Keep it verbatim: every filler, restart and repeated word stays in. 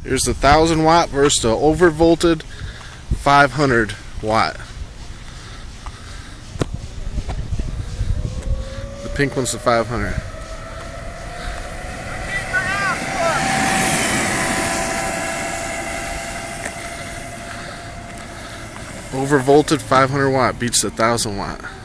Here's the one thousand watt versus the overvolted five hundred watt. The pink one's the five hundred. Overvolted five hundred watt beats the one thousand watt.